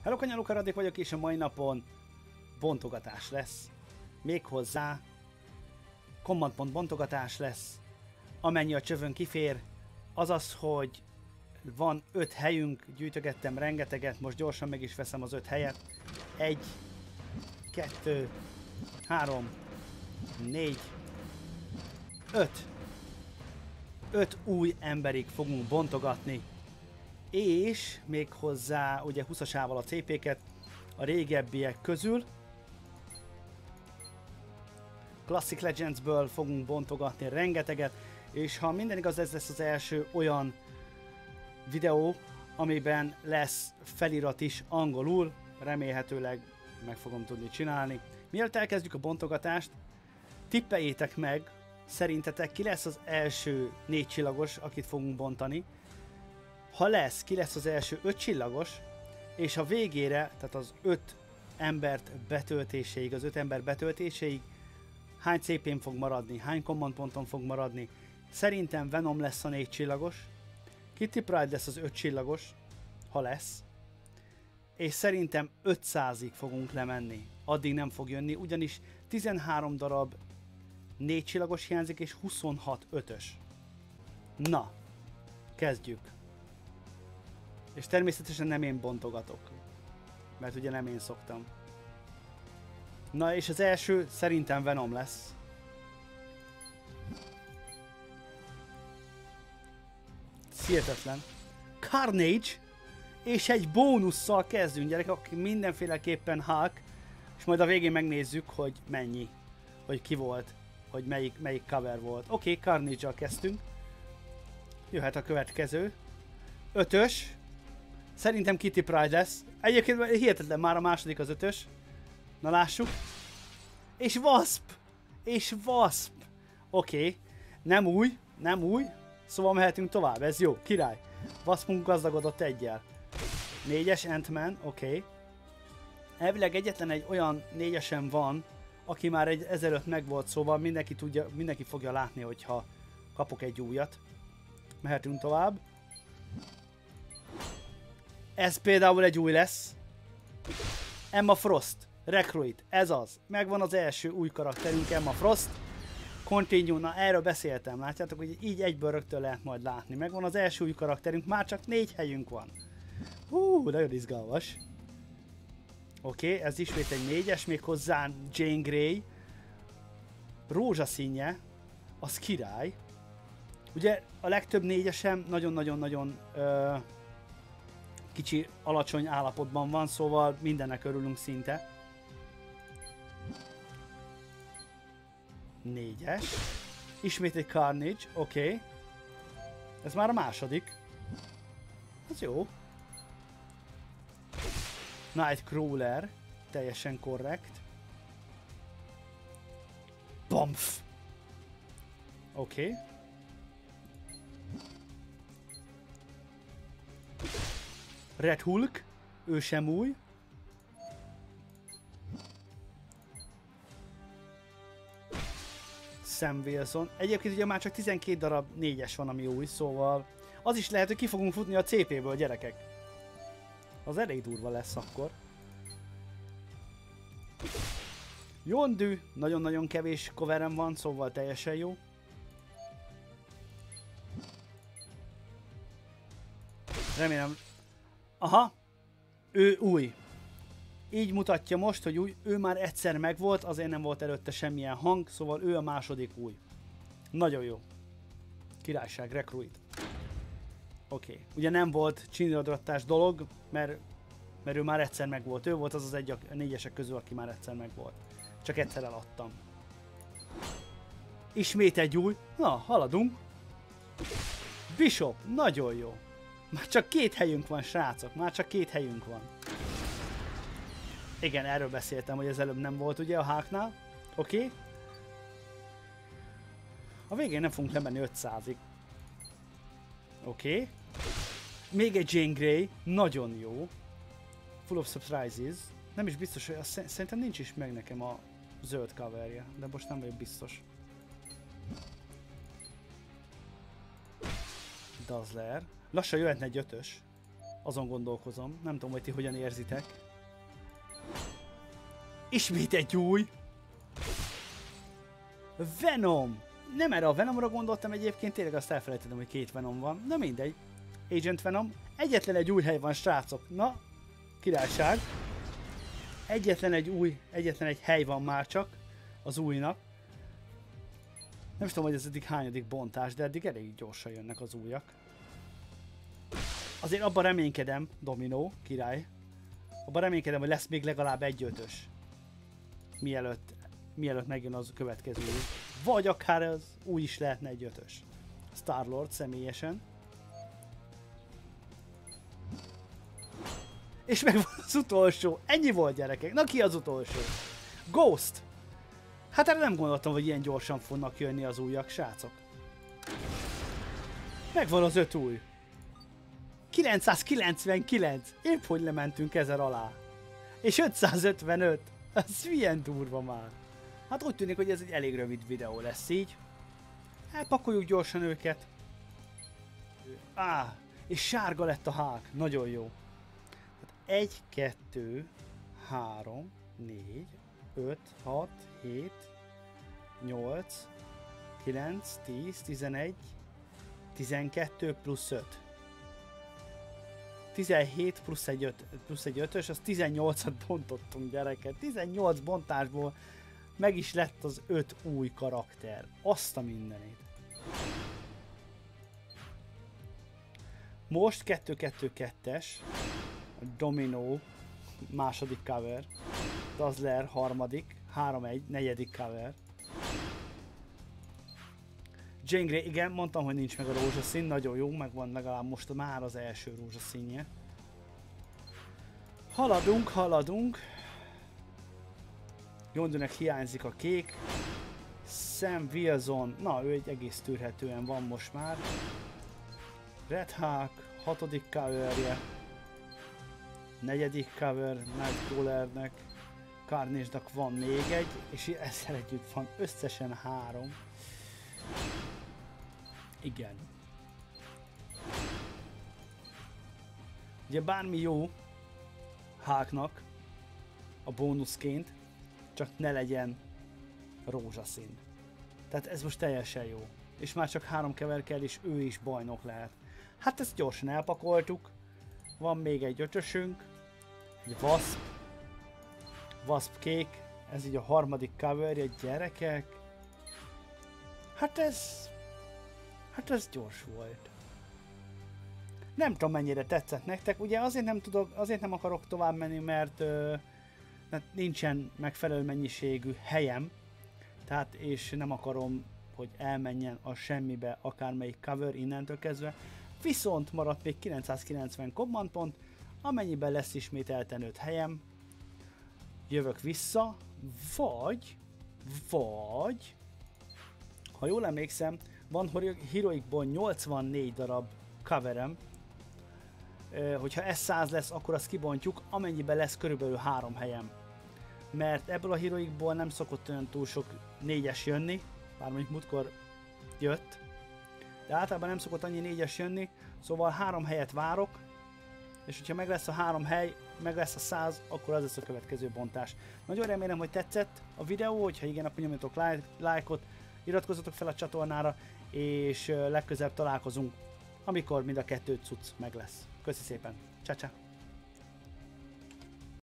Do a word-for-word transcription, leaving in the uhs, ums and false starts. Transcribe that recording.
Hello, Kanyarok, Radék vagyok, és a mai napon bontogatás lesz. Méghozzá command pont bontogatás lesz, amennyi a csövön kifér. Azaz, hogy van öt helyünk, gyűjtögettem rengeteget, most gyorsan meg is veszem az öt helyet. Egy, kettő, három, négy, öt. Öt új emberig fogunk bontogatni. És még hozzá ugye húszasával a cé péket a régebbiek közül. Classic Legendsből fogunk bontogatni rengeteget, és ha minden igaz, ez lesz az első olyan videó, amiben lesz felirat is angolul, remélhetőleg meg fogom tudni csinálni. Mielőtt elkezdjük a bontogatást, tippeljétek meg, szerintetek ki lesz az első négy csillagos, akit fogunk bontani. Ha lesz, ki lesz az első öt csillagos, és a végére, tehát az öt embert betöltéséig, az öt ember betöltéséig hány cé pén fog maradni, hány command ponton fog maradni. Szerintem Venom lesz a négy csillagos, Kitty Pryde lesz az öt csillagos, ha lesz, és szerintem ötszázig fogunk lemenni. Addig nem fog jönni, ugyanis tizenhárom darab négy csillagos hiányzik, és huszonhat ötös. Na, kezdjük. És természetesen nem én bontogatok, mert ugye nem én szoktam. Na és az első szerintem Venom lesz. Hihetetlen. Carnage, és egy bónusszal kezdünk, gyerekek, aki mindenféleképpen Hulk, és majd a végén megnézzük, hogy mennyi, hogy ki volt, hogy melyik, melyik cover volt. Oké, okay, Carnage-al kezdtünk. Jöhet a következő. Ötös. Szerintem Kitty Pryde lesz. Egyébként hihetetlen, már a második az ötös. Na lássuk. És Wasp! És Wasp! Oké. Okay. Nem új, nem új. Szóval mehetünk tovább, ez jó, király. Waspunk gazdagodott egyel. Négyes Ant-Man, oké. Okay. Elvileg egyetlen egy olyan négyesen van, aki már egy ezelőtt megvolt, szóval mindenki tudja, mindenki fogja látni, hogyha kapok egy újat. Mehetünk tovább. Ez például egy új lesz. Emma Frost, Recruit, ez az. Megvan az első új karakterünk, Emma Frost. Continue, na erről beszéltem, látjátok, hogy így egyből rögtön lehet majd látni. Megvan az első új karakterünk, már csak négy helyünk van. Hú, nagyon izgalmas. Oké, okay, ez ismét egy négyes, még hozzá Jane Grey. Rózsaszínje, az király. Ugye a legtöbb négyesem nagyon-nagyon-nagyon uh, kicsi, alacsony állapotban van, szóval mindennek örülünk szinte. Négyes. Ismét egy Carnage, oké. Okay. Ez már a második. Ez jó. Nightcrawler, teljesen korrekt. Bamf! Oké. Okay. Red Hulk, ő sem új. Sam Wilson. Egyébként ugye már csak tizenkét darab négyes van, ami új, szóval az is lehet, hogy ki fogunk futni a cé péből, gyerekek. Az elég durva lesz akkor. Yondu, nagyon-nagyon kevés coverem van, szóval teljesen jó. Remélem. Aha, ő új. Így mutatja most, hogy új, ő már egyszer megvolt, azért nem volt előtte semmilyen hang, szóval ő a második új. Nagyon jó. Királyság, Recruit. Oké. Okay. Ugye nem volt csiniradrattás dolog, mert, mert ő már egyszer megvolt. Ő volt az az egy a négyesek közül, aki már egyszer megvolt. Csak egyszer eladtam. Ismét egy új. Na, haladunk. Bishop, nagyon jó. Már csak két helyünk van, srácok. Már csak két helyünk van. Igen, erről beszéltem, hogy ez előbb nem volt ugye a Hulknál. Oké. Okay. A végén nem fogunk lemenni ötszázig. Oké. Okay. Még egy Jane Grey. Nagyon jó. Full of surprises. Nem is biztos, hogy azt szerintem nincs is meg nekem a zöld coverje. De most nem vagyok biztos. Dazzler. Lassan jöhetne egy ötös. Azon gondolkozom. Nem tudom, hogy ti hogyan érzitek. Ismét egy új! Venom! Nem erre a Venomra gondoltam egyébként, tényleg azt elfelejtettem, hogy két Venom van. Na mindegy. Agent Venom. Egyetlen egy új hely van, srácok. Na, királyság. Egyetlen egy új, egyetlen egy hely van már csak az újnak. Nem tudom, hogy ez eddig hányadik bontás, de eddig elég gyorsan jönnek az újak. Azért abban reménykedem, Domino, király. Abban reménykedem, hogy lesz még legalább egy ötös. Mielőtt, mielőtt megjön az következő új. Vagy akár az új is lehetne egy ötös. Star-Lord személyesen. És meg van az utolsó. Ennyi volt, gyerekek. Na, ki az utolsó? Ghost. Hát erre nem gondoltam, hogy ilyen gyorsan fognak jönni az újak, srácok. Megvan az öt új. kilencszázkilencvenkilenc. Épp hogy lementünk ezer alá. És ötszázötvenöt. Ez milyen durva már. Hát úgy tűnik, hogy ez egy elég rövid videó lesz így. Elpakoljuk gyorsan őket. Á, és sárga lett a hák. Nagyon jó. egy, kettő, három, négy, öt, hat, hét, nyolc, kilenc, tíz, tizenegy, tizenkettő plusz öt. tizenhét plusz egy, öt, plusz egy ötös, az tizennyolcat bontottunk, gyerekek. tizennyolc bontásból meg is lett az öt új karakter. Azt a mindenit. Most kettő kettő kettes. Domino második cover. Dazzler harmadik. három egy negyedik cover. Jean Grey, igen, mondtam, hogy nincs meg a rózsaszín, nagyon jó, megvan legalább most már az első rózsaszínje. Haladunk, haladunk. Yondunek hiányzik a kék. Sam Wilson, na ő egy egész tűrhetően van most már. Red Hawk, hatodik coverje. Negyedik cover Nightcrawlernek. Carnage-nak van még egy, és ezzel együtt van összesen három. Igen. Ugye bármi jó Hawknak a bónuszként, csak ne legyen rózsaszín. Tehát ez most teljesen jó. És már csak három kever kell, és ő is bajnok lehet. Hát ezt gyorsan elpakoltuk. Van még egy ötösünk. Egy Wasp. Wasp kék. Ez így a harmadik coverje, gyerekek. Hát ez... Hát ez gyors volt. Nem tudom, mennyire tetszett nektek. Ugye azért nem tudok, azért nem akarok tovább menni, mert, ö, mert nincsen megfelelő mennyiségű helyem. Tehát és nem akarom, hogy elmenjen a semmibe akármelyik cover innentől kezdve. Viszont maradt még kilencszázkilencven command pont, amennyiben lesz ismételten öt helyem. Jövök vissza, vagy, vagy, ha jól emlékszem, van Heroicból nyolcvannégy darab coverem. Hogyha ez száz lesz, akkor azt kibontjuk, amennyiben lesz körülbelül három helyem. Mert ebből a Heroicból nem szokott olyan túl sok négyes jönni, bár mondjuk múltkor jött, de általában nem szokott annyi négyes jönni, szóval három helyet várok, és hogyha meg lesz a három hely, meg lesz a száz, akkor az lesz a következő bontás. Nagyon remélem, hogy tetszett a videó, hogyha igen, akkor nyomjatok lájkot, iratkozzatok fel a csatornára, és legközelebb találkozunk, amikor mind a kettő cucc meg lesz. Köszi szépen, csa-csa!